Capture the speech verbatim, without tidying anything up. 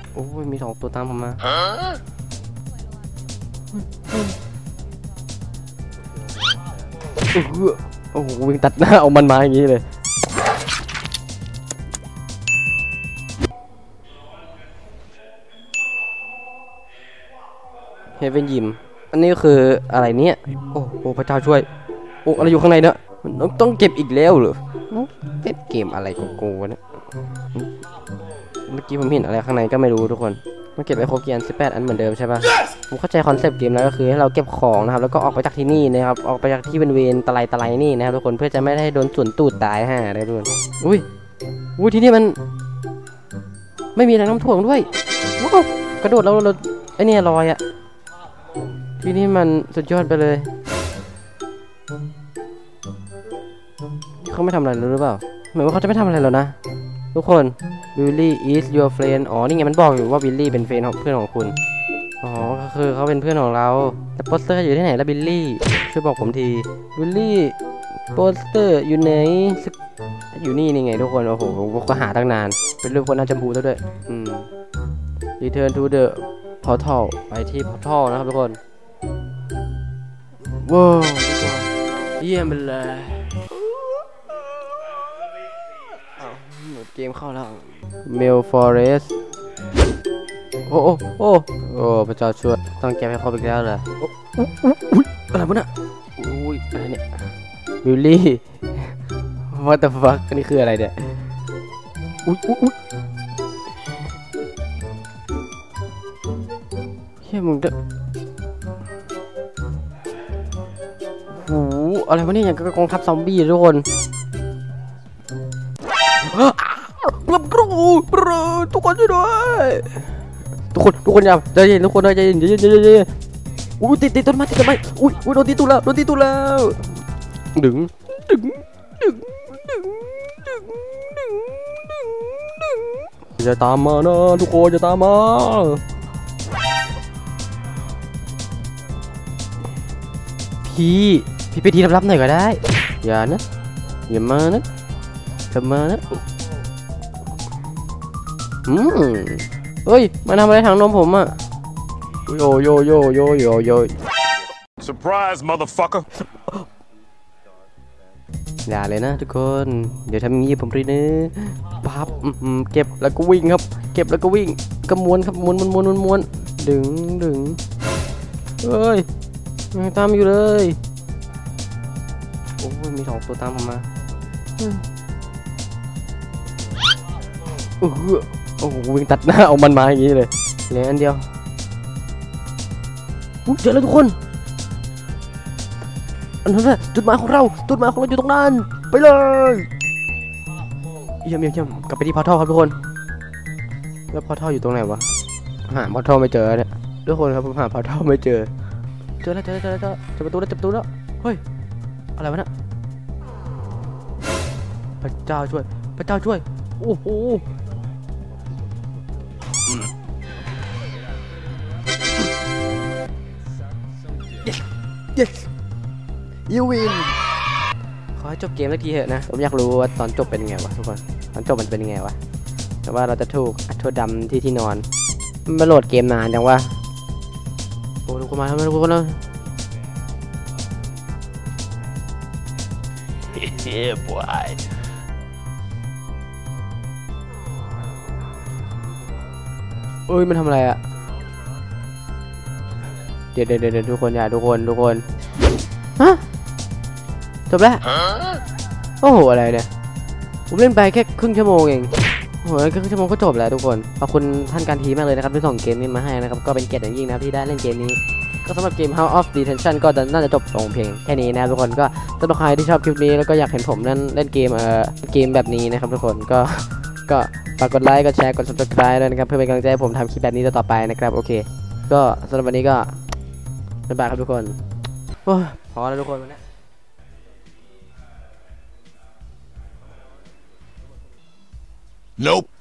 โอ้ยมีสองตัวตามผมมาโอ้โหวิ่งตัดหน้าเอามันมาอย่างนี้เลยเฮเวนยิมอันนี้คืออะไรเนี่ยโอ้โหพระเจ้าช่วยโอ้อะไรอยู่ข้างในเนี่ยต้องเก็บอีกแล้วเหรอเล่นเกมอะไรของกูเนี่ยเมื่อกี้ผมเห็นอะไรข้างในก็ไม่รู้ทุกคนมันเก็บไว้ครบกี่อันสิบแปดอันเหมือนเดิมใช่ปะผมเข้าใจคอนเซปต์เกมแล้วก็คือให้เราเก็บของนะครับแล้วก็ออกไปจากที่นี่นะครับออกไปจากที่เป็นเวรตะไลตะไลนี่นะครับทุกคนเพื่อจะไม่ได้โดนส่วนตูดตายฮะได้ด้วยอุ้ยอุ้ยที่นี่มันไม่มีแรงน้ำถ่วงด้วยว้าวกระโดดแล้วเราไอเนี่ยลอยอะที่นี่มันสุดยอดไปเลยเขาไม่ทำอะไรหรือเปล่าเหมือนว่าเขาจะไม่ทำอะไรแล้วนะทุกคนวิลลี่ is your friend อ๋อนี่ไงมันบอกอยู่ว่าวิลลี่เป็นเฟรนของเพื่อนของคุณอ๋อก็คือเขาเป็นเพื่อนของเราแต่โปสเตอร์อยู่ที่ไหนแล้ววิลลี่ช่วยบอกผมทีวิลลี่โปสเตอร์อยู่ไหนอยู่นี่นี่ไงทุกคนโอ้โหผมก็หาตั้งนานเป็นรูปคนหน้าจมูกแล้วด้วยอืม return to the portal ไปที่ portal นะครับทุกคนว้าวเยี่ยมไปเลยหมดเกมเข้าแล้ว Mail Forest โอ้โอ้โอ้โอ้พระเจ้าช่วยต้องแก้ให้ครบอีกแล้วเลยอุ้ยอะไรวะเนี่ยอุ้ยอะไรเนี่ยวิลลี่ What the fuck นี่คืออะไรเนี่ยอุ้ยอุ้ยอุ้ยเฮ้ยมึงเด้อโอ้โหอะไรวะเนี่ยอย่างกับกองทัพซอมบี้ทุกคนกลับกรูทุกคนช่วยด้วยทุกคนทุกคนอย่าใจเย็นทุกคนใจเย็นใจเย็นใจเย็นใจเย็นอุ้ยติดติดต้นไม้ติดต้นไม้อุ้ยอุ้ยโดนตีตุแล้วโดนตีตุแล้วดึงดึงดึงดึงดึงดึงดึงดึงจะตามมานะทุกคนจะตามมาพี่พี่ไปทีรับๆหน่อยก็ได้อย่านะอย่ามานะทำมานะอืมเฮ้ยมาทำอะไรทางนมผมอ่ะโยโยโยโยโยโย surprise motherfucker อย่าเลยนะทุกคนเดี๋ยวทำงี้ผมรีนึปั๊บเก็บแล้วก็วิ่งครับเก็บแล้วก็วิ่งกระมวลครับม้วนม้วนม้วนม้วนดึงดึงเฮ้ยตามอยู่เลยโอ้ยมีสองตัวตามผมมาโอ้โหโอ้โหวิ่งตัดหน้าเอามันมาอย่างนี้เลยเหลืออันเดียวอุ๊ยเจอแล้วทุกคนอันนั้นแหละจุดหมายของเราจุดหมายของเราอยู่ตรงนั้นไปเลยเยี่ยมเยี่ยมเยี่ยมกลับไปที่พอร์ทัลครับทุกคนแล้วพอร์ทัลอยู่ตรงไหนวะหาพอร์ทัลไม่เจอเนี่ยทุกคนครับผมหาพอร์ทัลไม่เจอเจอแล้วเจอแล้วเจอแล้วเจอประตูแล้วเจอประตูแล้วเฮ้ยอะไรวะเนี่ยพระเจ้าช่วยพระเจ้าช่วยโอ้โหyes you win ขอให้จบเกมสักทีเถอะนะผมอยากรู้ว่าตอนจบเป็นไงวะทุกคนตอนจบมันเป็นไงวะแต่ว่าเราจะถูกอัดโทษดำที่ที่นอนมันโหลดเกมนานจังวะโอ้ทุกคนมาทำไมทุกคนเลยเฮ้ยบอยเอ้ยมันทำอะไรอะเดี๋ยวเดี๋ยวเดี๋ยวทุกคนอย่าทุกคนทุกคนฮะจบแล้วโอ้โหอะไรเนี่ยผมเล่นไปแค่ครึ่งชั่วโมงเองโอ้โหครึ่งชั่วโมงก็จบแล้วทุกคนขอบคุณท่านการทีมากเลยนะครับที่ส่งเกมนี้มาให้นะครับก็เป็นเกียรติอย่างยิ่งนะครับที่ได้เล่นเกมนี้ก็สำหรับเกม House of Detention ก็น่าจะจบลงเพียงแค่นี้นะทุกคนก็สำหรับใครที่ชอบคลิปนี้แล้วก็อยากเห็นผมเล่นเล่นเกมเอ่อเกมแบบนี้นะครับทุกคนก็ก็ฝากกดไลค์กดแชร์กด ซับสไครบ์ ด้วยนะครับเพื่อเป็นกำลังใจให้ผมทำคลิปแบบนี้ต่อไปนะครับโอเคก็สำหรับวันนี้ก็บ๊ายบายครับทุกคนโอ้พอแล้วทุกคนวันนี้ Nope